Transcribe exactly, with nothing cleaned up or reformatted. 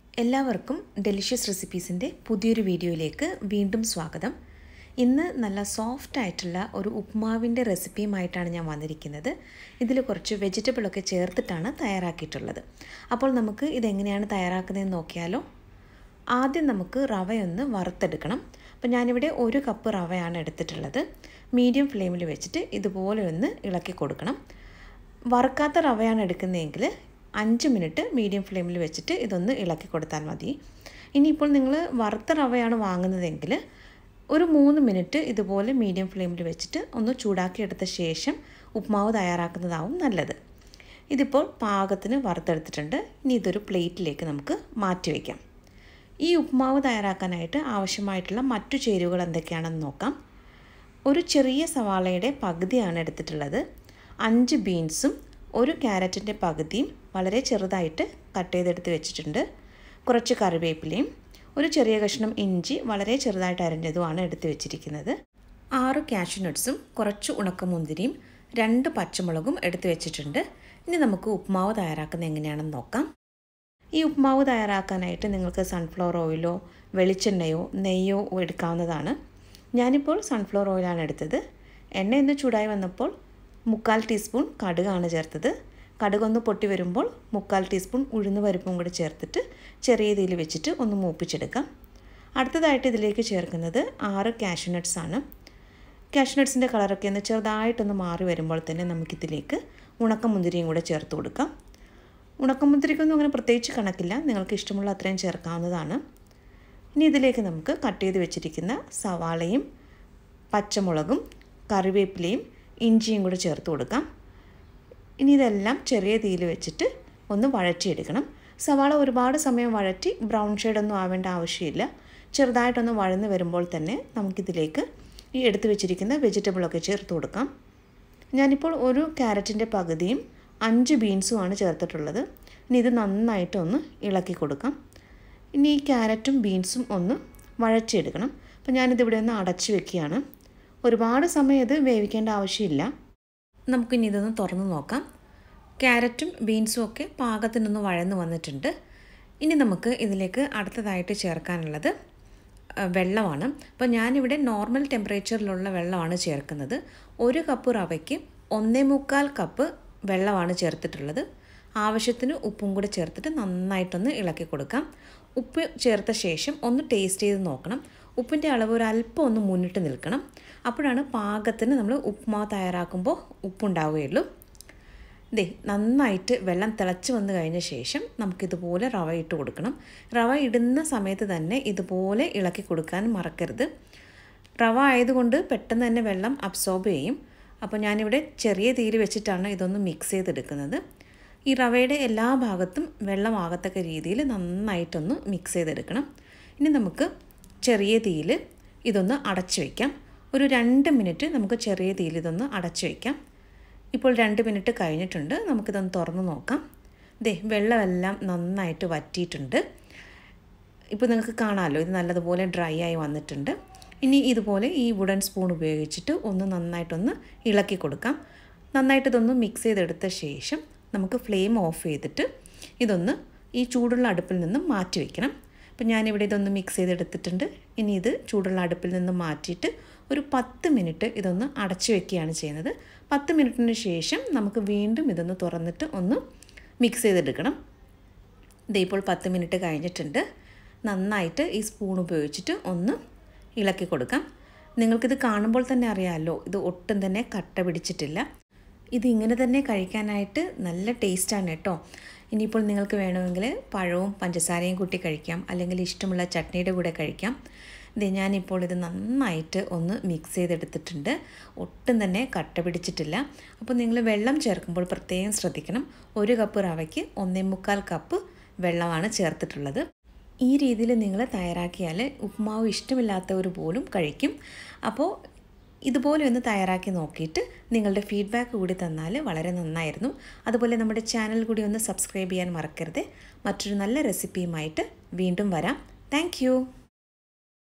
എല്ലാവർക്കും ഡെലിഷ്യസ് റെസിപ്പീസിൻ്റെ പുതിയൊരു വീഡിയോയിലേക്ക് വീണ്ടും സ്വാഗതം. ഇന്ന് നല്ല സോഫ്റ്റ് ആയിട്ടുള്ള ഒരു ഉപ്മാവിൻ്റെ റെസിപ്പിയുമായിട്ടാണ് ഞാൻ വന്നിരിക്കുന്നത്. ഇതിൽ കുറച്ച് വെജിറ്റബിളൊക്കെ ചേർത്തിട്ടാണ് തയ്യാറാക്കിയിട്ടുള്ളത്. അപ്പോൾ നമുക്ക് ഇതെങ്ങനെയാണ് തയ്യാറാക്കുന്നതെന്ന് നോക്കിയാലോ. ആദ്യം നമുക്ക് റവയൊന്ന് വറുത്തെടുക്കണം. അപ്പോൾ ഞാനിവിടെ ഒരു കപ്പ് റവയാണ് എടുത്തിട്ടുള്ളത്. മീഡിയം ഫ്ലെയിമിൽ വെച്ചിട്ട് ഇതുപോലെ ഒന്ന് ഇളക്കി കൊടുക്കണം. വറുക്കാത്ത റവയാണ് എടുക്കുന്നതെങ്കിൽ അഞ്ച് മിനിറ്റ് മീഡിയം ഫ്ലെയിമിൽ വെച്ചിട്ട് ഇതൊന്ന് ഇളക്കി കൊടുത്താൽ മതി. ഇനിയിപ്പോൾ നിങ്ങൾ വറുത്ത റവയാണ് വാങ്ങുന്നതെങ്കിൽ ഒരു മൂന്ന് മിനിറ്റ് ഇതുപോലെ മീഡിയം ഫ്ലെയിമിൽ വെച്ചിട്ട് ഒന്ന് ചൂടാക്കിയെടുത്ത ശേഷം ഉപ്മാവ് തയ്യാറാക്കുന്നതാവും നല്ലത്. ഇതിപ്പോൾ പാകത്തിന് വറുത്തെടുത്തിട്ടുണ്ട്. ഇനി ഇതൊരു പ്ലേറ്റിലേക്ക് നമുക്ക് മാറ്റി വയ്ക്കാം. ഈ ഉപ്മാവ് തയ്യാറാക്കാനായിട്ട് ആവശ്യമായിട്ടുള്ള മറ്റു ചേരുവകൾ എന്തൊക്കെയാണെന്ന് നോക്കാം. ഒരു ചെറിയ സവാളയുടെ പകുതിയാണ് എടുത്തിട്ടുള്ളത്. അഞ്ച് ബീൻസും ഒരു ക്യാരറ്റിൻ്റെ പകുതിയും വളരെ ചെറുതായിട്ട് കട്ട് ചെയ്തെടുത്ത് വെച്ചിട്ടുണ്ട്. കുറച്ച് കറിവേപ്പിലയും ഒരു ചെറിയ കഷ്ണം ഇഞ്ചി വളരെ ചെറുതായിട്ട് അരിഞ്ഞതുമാണ് എടുത്ത് വെച്ചിരിക്കുന്നത്. ആറ് കാഷ്യൂ നട്ട്സും കുറച്ച് ഉണക്കമുന്തിരിയും രണ്ട് പച്ചമുളകും എടുത്ത് വെച്ചിട്ടുണ്ട്. ഇനി നമുക്ക് ഉപ്മാവ് തയ്യാറാക്കുന്നത് എങ്ങനെയാണെന്ന് നോക്കാം. ഈ ഉപ്മാവ് തയ്യാറാക്കാനായിട്ട് നിങ്ങൾക്ക് സൺഫ്ലവർ ഓയിലോ വെളിച്ചെണ്ണയോ നെയ്യോ എടുക്കാവുന്നതാണ്. ഞാനിപ്പോൾ സൺഫ്ലവർ ഓയിലാണ് എടുത്തത്. എണ്ണ ഒന്ന് ചൂടായി വന്നപ്പോൾ മുക്കാൽ ടീസ്പൂൺ കടുകാണ് ചേർത്തത്. കടുകൊന്ന് പൊട്ടി വരുമ്പോൾ മുക്കാൽ ടീസ്പൂൺ ഉഴുന്ന് പരിപ്പും കൂടി ചേർത്തിട്ട് ചെറിയ തീയിൽ വെച്ചിട്ട് ഒന്ന് മൂപ്പിച്ചെടുക്കാം. അടുത്തതായിട്ട് ഇതിലേക്ക് ചേർക്കുന്നത് ആറ് കാഷ്യൂ നട്ട്സ് ആണ്. കാഷ്യൂ നട്ട്സിൻ്റെ കളറൊക്കെ ഒന്ന് ചെറുതായിട്ടൊന്ന് മാറി വരുമ്പോൾ തന്നെ നമുക്കിതിലേക്ക് ഉണക്കമുന്തിരിയും കൂടെ ചേർത്ത് കൊടുക്കാം. ഉണക്കമുന്തിരിക്കൊന്നും അങ്ങനെ പ്രത്യേകിച്ച് കണക്കില്ല, നിങ്ങൾക്ക് ഇഷ്ടമുള്ള അത്രയും ചേർക്കാവുന്നതാണ്. ഇനി ഇതിലേക്ക് നമുക്ക് കട്ട് ചെയ്ത് വെച്ചിരിക്കുന്ന സവാളയും പച്ചമുളകും കറിവേപ്പിലയും ഇഞ്ചിയും കൂടെ ചേർത്ത് കൊടുക്കാം. ഇനി ഇതെല്ലാം ചെറിയ തീയിൽ വെച്ചിട്ട് ഒന്ന് വഴറ്റിയെടുക്കണം. സവാള ഒരുപാട് സമയം വഴറ്റി ബ്രൗൺ ഷെയ്ഡൊന്നും ആവേണ്ട ആവശ്യമില്ല. ചെറുതായിട്ടൊന്ന് വഴന്ന് വരുമ്പോൾ തന്നെ നമുക്കിതിലേക്ക് ഈ എടുത്തു വെച്ചിരിക്കുന്ന വെജിറ്റബിളൊക്കെ ചേർത്ത് കൊടുക്കാം. ഞാനിപ്പോൾ ഒരു ക്യാരറ്റിൻ്റെ പകുതിയും അഞ്ച് ബീൻസുമാണ് ചേർത്തിട്ടുള്ളത്. ഇനി ഇത് നന്നായിട്ടൊന്ന് ഇളക്കി കൊടുക്കാം. ഇനി ഈ ക്യാരറ്റും ബീൻസും ഒന്ന് വഴറ്റിയെടുക്കണം. അപ്പോൾ ഞാനിതിവിടെ ഒന്ന് അടച്ചു വെക്കുകയാണ്. ഒരുപാട് സമയം ഇത് വേവിക്കേണ്ട ആവശ്യമില്ല. നമുക്കിനി ഇതൊന്ന് തുറന്ന് നോക്കാം. ക്യാരറ്റും ബീൻസും ഒക്കെ പാകത്തിനൊന്ന് വഴന്ന് വന്നിട്ടുണ്ട്. ഇനി നമുക്ക് ഇതിലേക്ക് അടുത്തതായിട്ട് ചേർക്കാനുള്ളത് വെള്ളമാണ്. അപ്പോൾ ഞാനിവിടെ നോർമൽ ടെമ്പറേച്ചറിലുള്ള വെള്ളമാണ് ചേർക്കുന്നത്. ഒരു കപ്പ് റവയ്ക്ക് ഒന്നേ മുക്കാൽ കപ്പ് വെള്ളമാണ് ചേർത്തിട്ടുള്ളത്. ആവശ്യത്തിന് ഉപ്പും കൂടി ചേർത്തിട്ട് നന്നായിട്ടൊന്ന് ഇളക്കി കൊടുക്കാം. ഉപ്പ് ചേർത്ത ശേഷം ഒന്ന് ടേസ്റ്റ് ചെയ്ത് നോക്കണം. ഉപ്പിൻ്റെ അളവ് ഒരു അല്പം ഒന്ന് മുന്നിട്ട് നിൽക്കണം. അപ്പോഴാണ് പാകത്തിന് നമ്മൾ ഉപ്മാവ് തയ്യാറാക്കുമ്പോൾ ഉപ്പുണ്ടാവുകയുള്ളൂ. ദേ നന്നായിട്ട് വെള്ളം തിളച്ച് വന്നു കഴിഞ്ഞ ശേഷം നമുക്കിതുപോലെ റവ ഇട്ട് കൊടുക്കണം. റവ ഇടുന്ന സമയത്ത് തന്നെ ഇതുപോലെ ഇളക്കി കൊടുക്കാൻ മറക്കരുത്. റവ ആയതുകൊണ്ട് പെട്ടെന്ന് തന്നെ വെള്ളം അബ്സോർബ് ചെയ്യും. അപ്പോൾ ഞാനിവിടെ ചെറിയ തീയിൽ വെച്ചിട്ടാണ് ഇതൊന്ന് മിക്സ് ചെയ്തെടുക്കുന്നത്. ഈ റവയുടെ എല്ലാ ഭാഗത്തും വെള്ളമാകത്തക്ക രീതിയിൽ നന്നായിട്ടൊന്ന് മിക്സ് ചെയ്തെടുക്കണം. ഇനി നമുക്ക് ചെറിയ തീയിൽ ഇതൊന്ന് അടച്ചു വയ്ക്കാം. ഒരു രണ്ട് മിനിറ്റ് നമുക്ക് ചെറിയ തീയിൽ ഇതൊന്ന് അടച്ചു വയ്ക്കാം. ഇപ്പോൾ രണ്ട് മിനിറ്റ് കഴിഞ്ഞിട്ടുണ്ട്. നമുക്കിതൊന്ന് തുറന്ന് നോക്കാം. ദേ വെള്ളമെല്ലാം നന്നായിട്ട് വറ്റിയിട്ടുണ്ട്. ഇപ്പോൾ നിങ്ങൾക്ക് കാണാമല്ലോ, ഇത് നല്ലതുപോലെ ഡ്രൈ ആയി വന്നിട്ടുണ്ട്. ഇനി ഇതുപോലെ ഈ വുഡൻ സ്പൂൺ ഉപയോഗിച്ചിട്ട് ഒന്ന് നന്നായിട്ടൊന്ന് ഇളക്കി കൊടുക്കാം. നന്നായിട്ട് ഇതൊന്ന് മിക്സ് ചെയ്തെടുത്ത ശേഷം നമുക്ക് ഫ്ലെയിം ഓഫ് ചെയ്തിട്ട് ഇതൊന്ന് ഈ ചൂടുള്ള അടുപ്പിൽ നിന്ന് മാറ്റി വയ്ക്കണം. അപ്പോൾ ഞാനിവിടെ ഇതൊന്ന് മിക്സ് ചെയ്തെടുത്തിട്ടുണ്ട്. ഇനി ഇത് ചൂടുള്ള അടുപ്പിൽ നിന്ന് മാറ്റിയിട്ട് ഒരു പത്ത് മിനിറ്റ് ഇതൊന്ന് അടച്ചു വയ്ക്കുകയാണ് ചെയ്യുന്നത്. പത്ത് മിനിറ്റിന് ശേഷം നമുക്ക് വീണ്ടും ഇതൊന്ന് തുറന്നിട്ട് ഒന്ന് മിക്സ് ചെയ്തെടുക്കണം. ഇതിപ്പോൾ പത്ത് മിനിറ്റ് കഴിഞ്ഞിട്ടുണ്ട്. നന്നായിട്ട് ഈ സ്പൂൺ ഉപയോഗിച്ചിട്ട് ഒന്ന് ഇളക്കി കൊടുക്കാം. നിങ്ങൾക്കിത് കാണുമ്പോൾ തന്നെ അറിയാമല്ലോ, ഇത് ഒട്ടും തന്നെ കട്ട പിടിച്ചിട്ടില്ല. ഇതിങ്ങനെ തന്നെ കഴിക്കാനായിട്ട് നല്ല ടേസ്റ്റാണ് കേട്ടോ. ഇനിയിപ്പോൾ നിങ്ങൾക്ക് വേണമെങ്കിൽ പഴവും പഞ്ചസാരയും കൂട്ടി കഴിക്കാം, അല്ലെങ്കിൽ ഇഷ്ടമുള്ള ചട്നിയുടെ കൂടെ കഴിക്കാം. ഇത് ഞാനിപ്പോൾ ഇത് നന്നായിട്ട് ഒന്ന് മിക്സ് ചെയ്തെടുത്തിട്ടുണ്ട്. ഒട്ടും തന്നെ കട്ട പിടിച്ചിട്ടില്ല. അപ്പോൾ നിങ്ങൾ വെള്ളം ചേർക്കുമ്പോൾ പ്രത്യേകം ശ്രദ്ധിക്കണം. ഒരു കപ്പ് റവയ്ക്ക് ഒന്നേ മുക്കാൽ കപ്പ് വെള്ളമാണ് ചേർത്തിട്ടുള്ളത്. ഈ രീതിയിൽ നിങ്ങൾ തയ്യാറാക്കിയാൽ ഉപ്മാവ് ഇഷ്ടമില്ലാത്തവർ പോലും കഴിക്കും. അപ്പോൾ ഇതുപോലെ ഒന്ന് തയ്യാറാക്കി നോക്കിയിട്ട് നിങ്ങളുടെ ഫീഡ്ബാക്ക് കൂടി തന്നാൽ വളരെ നന്നായിരുന്നു. അതുപോലെ നമ്മുടെ ചാനൽ കൂടി ഒന്ന് സബ്സ്ക്രൈബ് ചെയ്യാൻ മറക്കരുത്. മറ്റൊരു നല്ല റെസിപ്പിയുമായിട്ട് വീണ്ടും വരാം. താങ്ക്